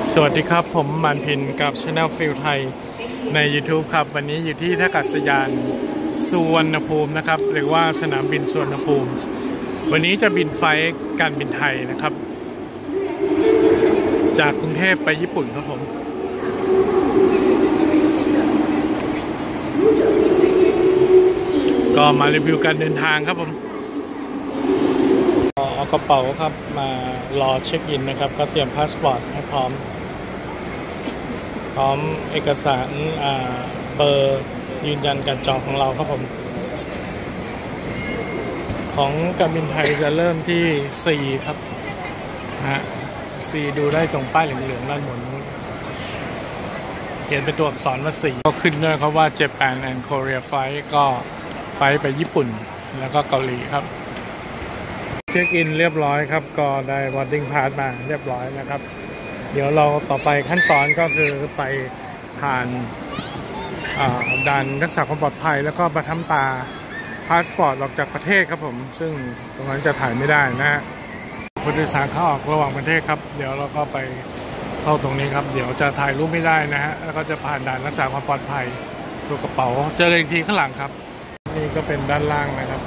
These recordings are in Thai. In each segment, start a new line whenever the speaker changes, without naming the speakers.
สวัสดีครับผมมันพินกับ Channel ฟิลไทยใน YouTube ครับวันนี้อยู่ที่ท่าอากาศยานสุวรรณภูมินะครับหรือว่าสนามบินสุวรรณภูมิวันนี้จะบินไฟล์การบินไทยนะครับจากกรุงเทพไปญี่ปุ่นครับผมก็มารีวิวการเดินทางครับผมเอากระเป๋าครับมารอเช็คอินนะครับก็เตรียมพาสปอร์ตให้พร้อมเอกสารเบอร์ยืนยันการจองของเราครับผมของการบินไทยจะเริ่มที่ 4 ครับ4ดูได้ตรงป้ายเหลืองๆด้านบนเขียนเป็นตัวอักษรว่า4ก็ขึ้นด้วยครับว่า Japan and Korea Flight ก็ไฟล์ไปญี่ปุ่นแล้วก็เกาหลีครับเช็คอินเรียบร้อยครับก็ได้ boarding pass มาเรียบร้อยนะครับเดี๋ยวเราต่อไปขั้นตอนก็คือไปผ่านด่านรักษาความปลอดภัยแล้วก็ประทับตาพาสปอร์ตออกจากประเทศครับผมซึ่งตรงนั้นจะถ่ายไม่ได้นะฮะผู้โดยสารเข้าออกระหว่างประเทศครับเดี๋ยวเราก็ไปเข้าตรงนี้ครับเดี๋ยวจะถ่ายรูปไม่ได้นะฮะแล้วก็จะผ่านด่านรักษาความปลอดภัยตัวกระเป๋าเจอกันอีกทีข้างหลังครับนี่ก็เป็นด้านล่างนะครับ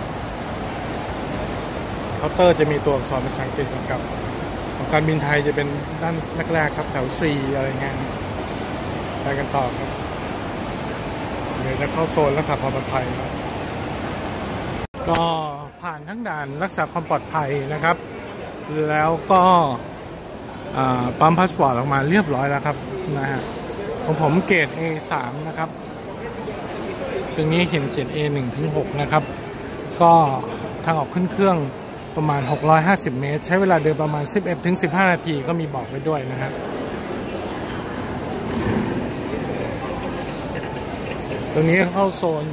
เคาน์เตอร์จะมีตัวอักษรภาษาอังกฤษกำกับของการบินไทยจะเป็นด้านแรกๆครับแถว C อะไรเงี้ยไปกันต่อครับเดี๋ยวจะเข้าโซนรักษาความปลอดภัยครับก็ผ่านทั้งด่านรักษาความปลอดภัยนะครับแล้วก็ปั๊มพาสปอร์ตออกมาเรียบร้อยแล้วครับนะฮะของผมเกรด A3 นะครับตรงนี้เขียน A1 ถึง 6นะครับก็ทางออกขึ้นเครื่องประมาณ650เมตรใช้เวลาเดินประมาณ11ถึง15นาทีก็มีบอกไว้ด้วยนะฮะตรงนี้เข้าโซน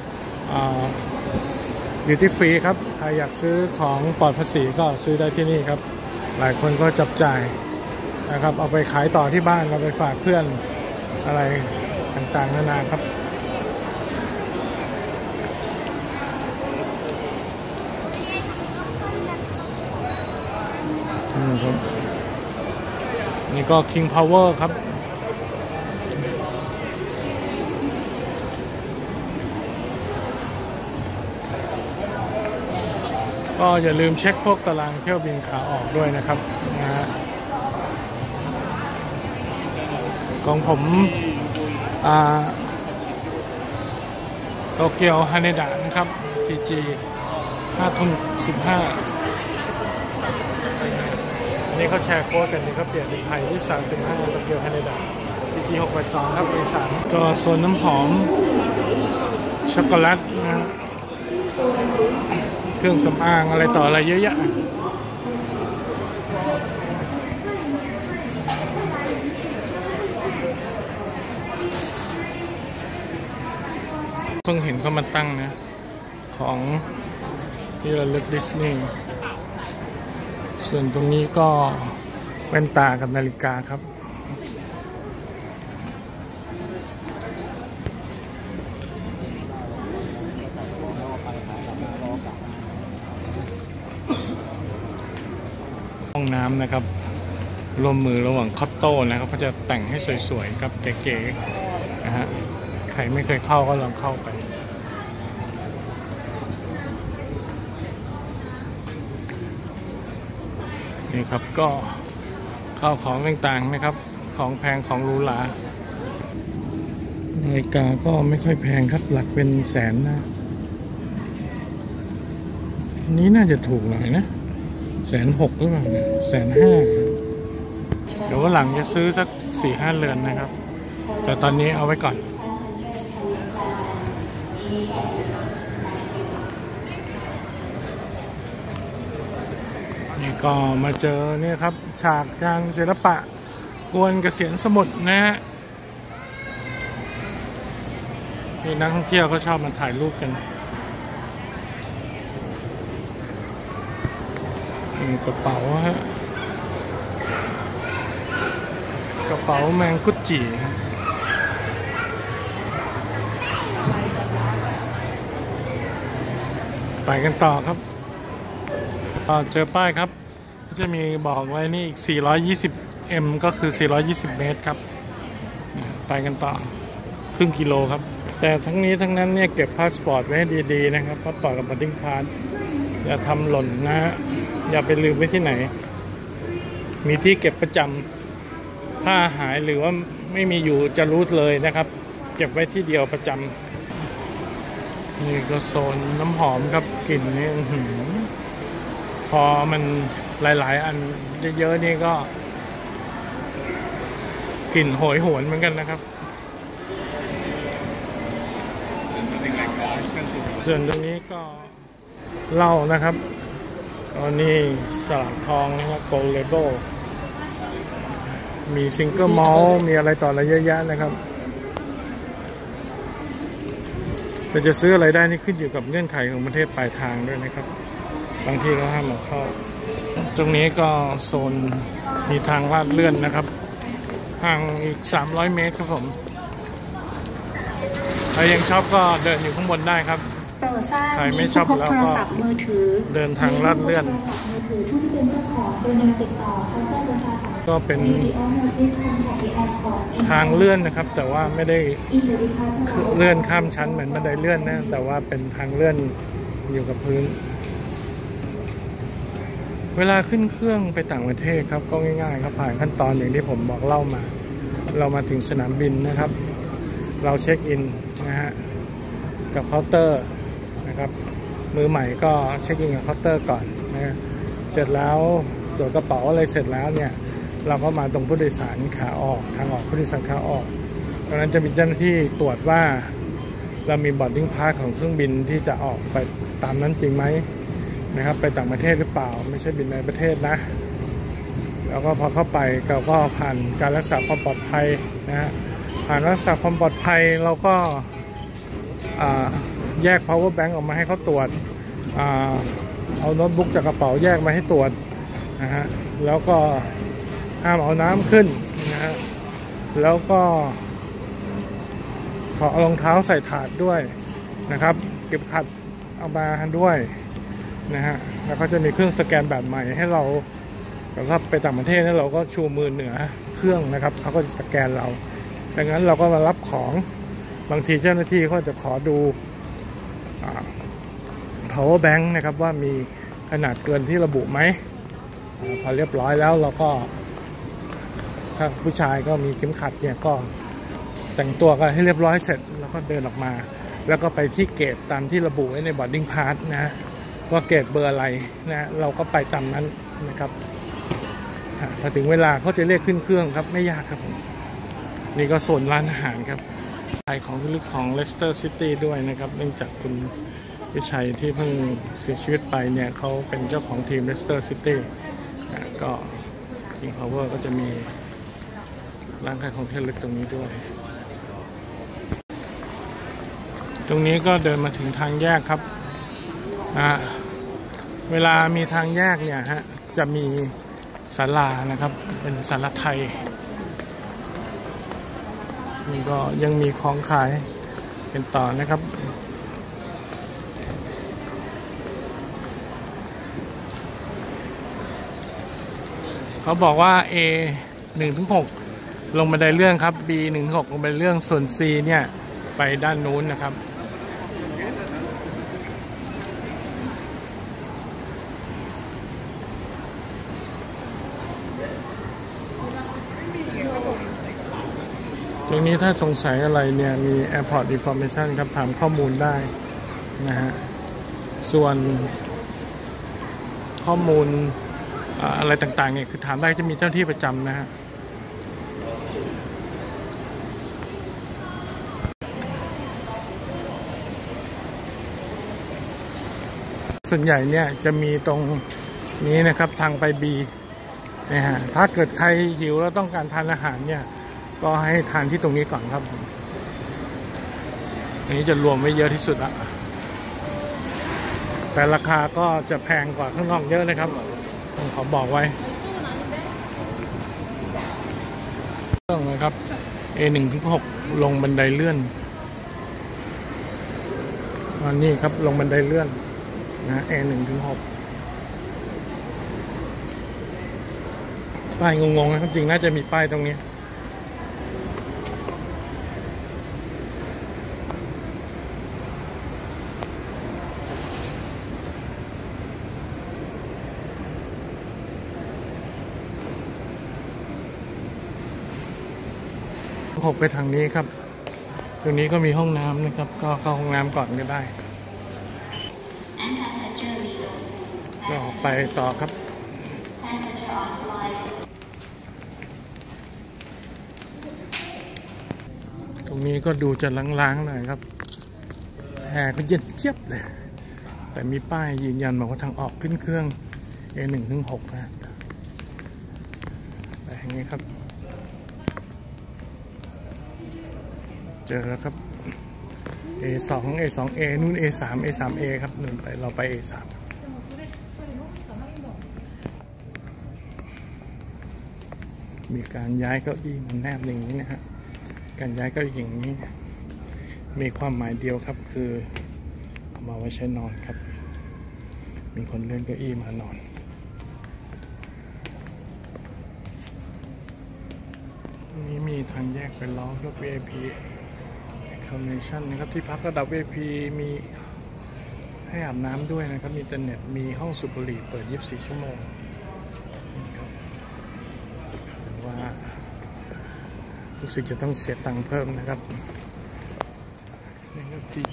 ดิวตี้ฟรีครับใครอยากซื้อของปลอดภาษีก็ซื้อได้ที่นี่ครับหลายคนก็จับจ่ายนะครับเอาไปขายต่อที่บ้านเอาไปฝากเพื่อนอะไรต่างๆนานาครับนี่ก็ King Power ครับก็อย่าลืมเช็คพวกตารางเที่ยวบินขาออกด้วยนะครับนะฮะของผมโตเกียวฮาเนดะนะครับ TG 5:15นี่เขาแชร์โค้ดกันนี่เขาเปลี่ยนเป็นไทย23.5โตเกียวฮาเนดะ TG 682ครับ A3 ก็โซนน้ำหอมช็อกโกแลตนะเครื่องสำอางอะไรต่ออะไรเยอะแยะเพิ่งเห็นเขามาตั้งนะของที่ระลึกดิสนีย์ส่วนตรงนี้ก็แว่นตากับนาฬิกาครับห้องน้ำนะครับร่วมมือระหว่างคอตโต้นะครับเขาจะแต่งให้สวยๆกับเก๋ๆนะฮะใครไม่เคยเข้าก็ลองเข้าไปนี่ครับก็ข้าวของต่างๆนะครับของแพงของหรูหรานาฬิกาก็ไม่ค่อยแพงครับหลักเป็นแสนนะอันนี้น่าจะถูกหน่อยนะ160,000หรือเปล่าเนี่ย150,000เดี๋ยววันหลังจะซื้อสัก 4-5 เรือนนะครับแต่ตอนนี้เอาไว้ก่อนนี่ก็มาเจอเนี่ยครับฉากการศิลปะกวนเกษียณสมุทรนะฮะนี่นักท่องเที่ยวเขาชอบมาถ่ายรูปกันกระเป๋าฮะกระเป๋าแมงกุจิไปกันต่อครับเจอป้ายครับจะมีบอกไว้นี่อีก420 m ก็คือ420 เมตรครับไปกันต่อครึ่งกิโลครับแต่ทั้งนี้ทั้งนั้นเนี่ยเก็บพาสปอร์ตไว้ให้ดีๆนะครับพาสปอร์ตกับบัตรดิ้งพาสอย่าทำหล่นนะฮะอย่าไปลืมไว้ที่ไหนมีที่เก็บประจำถ้าหายหรือว่าไม่มีอยู่จะรู้เลยนะครับเก็บไว้ที่เดียวประจำนี่ก็โซนน้ำหอมครับกลิ่นนี่พอมันหลายๆอันเยอะๆนี่ก็กลิ่นโหยหวนเหมือนกันนะครับส่วนตรงนี้ก็เหล้านะครับตอนนี้สลักทองนะครับโกลเลเบลมีซิงเกิลมอลมีอะไรต่ออะไรเยอะแยะนะครับแต่จะซื้ออะไรได้นี่ขึ้นอยู่กับเงื่อนไขของประเทศปลายทางด้วยนะครับบางที่ก็ห้ามเอาเข้าตรงนี้ก็โซนมีทางลาดเลื่อนนะครับห่างอีก300 เมตรครับผมใครยังชอบก็เดินอยู่ข้างบนได้ครับใครไม่ชอบแล้วก็เดินทางลาดเลื่อนก็เป็นทางเลื่อนนะครับแต่ว่าไม่ได้เลื่อนข้ามชั้นเหมือนบันไดเลื่อนนะแต่ว่าเป็นทางเลื่อนอยู่กับพื้นเวลาขึ้นเครื่องไปต่างประเทศครับก็ง่ายๆครับผ่านขั้นตอนอย่างที่ผมบอกเล่ามาเรามาถึงสนามบินนะครับเราเช็คอินนะฮะกับเคาน์เตอร์นะครับมือใหม่ก็เช็คอินกับเคาน์เตอร์ก่อนนะเสร็จแล้วตรวจกระเป๋าอะไรเสร็จแล้วเนี่ยเราก็มาตรงผู้โดยสารขาออกทางออกผู้โดยสารขาออกตอนนั้นจะมีเจ้าหน้าที่ตรวจว่าเรามีบอร์ดดิ้งพาสของเครื่องบินที่จะออกไปตามนั้นจริงไหมนะครับไปต่างประเทศหรือเปล่าไม่ใช่บินในประเทศนะแล้วก็พอเข้าไปเราก็ผ่านการรักษาความปลอดภัยนะฮะผ่านรักษาความปลอดภัยเราก็แยก power bank ออกมาให้เขาตรวจเอาโน้ตบุ๊กจากกระเป๋าแยกมาให้ตรวจนะฮะแล้วก็ห้ามเอาน้ำขึ้นนะฮะแล้วก็ขอเอารองเท้าใส่ถาดด้วยนะครับเก็บขัดเอามาด้วยนะฮะแล้วก็จะมีเครื่องสแกนแบบใหม่ให้เราถ้าไปต่างประเทศเราก็ชูมือเหนือเครื่องนะครับเขาก็จะสแกนเราดังนั้นเราก็มารับของบางทีเจ้าหน้าที่เขาจะขอดูpower bank นะครับว่ามีขนาดเกินที่ระบุไหมพอเรียบร้อยแล้วเราก็ถ้าผู้ชายก็มีเข็มขัดเนี่ยก็แต่งตัวกันให้เรียบร้อยเสร็จแล้วก็เดินออกมาแล้วก็ไปที่เกตตามที่ระบุไว้ใน boarding pass นะว่าเกตเบอร์อะไรนะเราก็ไปตามนั้นนะครับพอถึงเวลาเขาจะเรียกขึ้นเครื่องครับไม่ยากครับผมนี่ก็โซนร้านอาหารครับไทยของลึกของเลสเตอร์ซิตี้ด้วยนะครับเนื่องจากคุณพิชัยที่เพิ่งเสียชีวิตไปเนี่ยเขาเป็นเจ้าของทีมเลสเตอร์ซิตี้ก็ King Power ก็จะมีร้านขายของที่ลึกตรงนี้ด้วยตรงนี้ก็เดินมาถึงทางแยกครับเวลามีทางแยกเนี่ยฮะจะมีศาลานะครับเป็นศาลาไทยนี่ก็ยังมีของขายเป็นต่อนะครับเขาบอกว่า A 1-6 ลงบันไดเลื่อนครับ B 1-6 ลงบันไดเลื่อนส่วน C เนี่ยไปด้านนู้นนะครับตรงนี้ถ้าสงสัยอะไรเนี่ยมี Airport Information ครับถามข้อมูลได้นะฮะส่วนข้อมูลอะไรต่างๆเนี่ยคือถามได้จะมีเจ้าที่ประจำนะฮะส่วนใหญ่เนี่ยจะมีตรงนี้นะครับทางไป B นะฮะถ้าเกิดใครหิวแล้วต้องการทานอาหารเนี่ยก็ให้ทานที่ตรงนี้ก่อนครับอันนี้จะรวมไว้เยอะที่สุดละแต่ราคาก็จะแพงกว่าข้างนอกเยอะนะครับผมขอบอกไว้เรื่องนะครับ A1-6 ลงบันไดเลื่อนอันนี้ครับลงบันไดเลื่อนนะ A1-6 ป้ายงงๆนะครับจริงน่าจะมีป้ายตรงนี้หกไปทางนี้ครับตรงนี้ก็มีห้องน้ำนะครับก็เข้าห้องน้ำก่อนก็ได้ก็ไปต่อครับตรงนี้ก็ดูจะล้างๆหน่อยครับแอร์ก็เย็นเจี๊ยบเลยแต่มีป้ายยืนยันบอกว่าทางออกขึ้นเครื่อง A1 ถึง 6นะแต่อย่างนี้ครับเจอแล้วครับ A2 A2A นู่น A3 A3A ครับนู่นไปเราไป A3 มีการย้ายเก้าอี้มันแนบอย่างนี้นะฮะการย้ายเก้าอี้อย่างนี้มีความหมายเดียวครับคือเอามาไว้ใช้นอนครับมีคนเลื่อนเก้าอี้มานอนนี้มีทางแยกไปล้อรถ VIP Accommodation นะครับที่พักระดับ VIP มีให้อาบน้ำด้วยนะครับมีอินเทอร์เน็ตมีห้องสูบบุหรี่เปิด24ชั่วโมงแต่ว่ารู้สึกจะต้องเสียตังค์เพิ่มนะครับนี่ครับ TG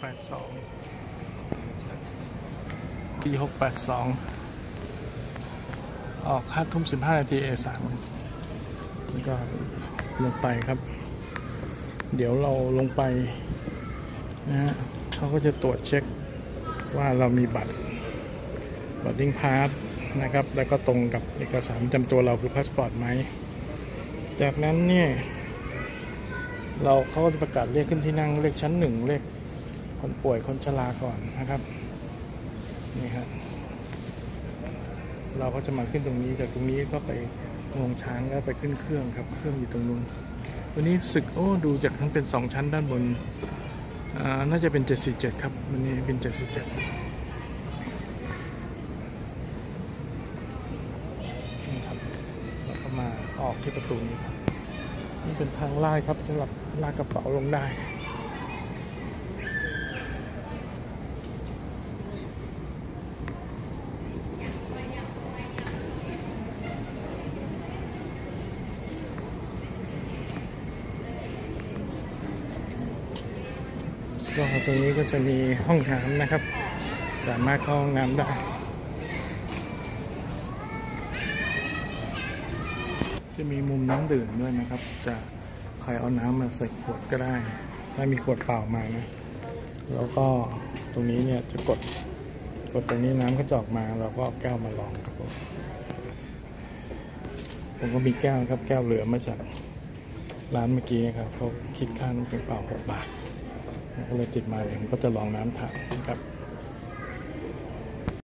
682ออก5:15 นาที A3 แล้วก็ลงไปครับเดี๋ยวเราลงไปนะฮะเขาก็จะตรวจเช็คว่าเรามีบัตร boarding pass นะครับแล้วก็ตรงกับเอกสารประจำตัวเราคือพาสปอร์ตไหมจากนั้นเนี่ยเขาก็จะประกาศเรียกขึ้นที่นั่งเลขชั้น1เลขคนป่วยคนชราก่อนนะครับนี่ครับเราก็จะมาขึ้นตรงนี้จากตรงนี้ก็ไปงวงช้างแล้วไปขึ้นเครื่องครับเครื่องอยู่ตรงนู้นวันนี้สึกดูจากทั้งเป็น2ชั้นด้านบนน่าจะเป็น747ครับวันนี้เป็น747นี่ครับแล้วก็มาออกที่ประตูนี้ครับนี่เป็นทางลาดครับสำหรับลากกระเป๋าลงได้ก็ตรงนี้ก็จะมีห้องน้ำนะครับสามารถเข้าห้องน้ำได้จะมีมุมน้ำดื่มด้วยนะครับจะใครเอาน้ำมาใส่ขวดก็ได้ถ้ามีขวดเปล่ามานะแล้วก็ตรงนี้เนี่ยจะกดตรงนี้น้ำก็จะออกมาเราก็เอาแก้วมาลองครับผมก็มีแก้วครับแก้วเหลือมาจากร้านเมื่อกี้ครับเขาคิดค่าน้ำเปล่า6 บาทก็เลยติดมาเดี๋ยวผมก็จะลองน้ำถ่านครับ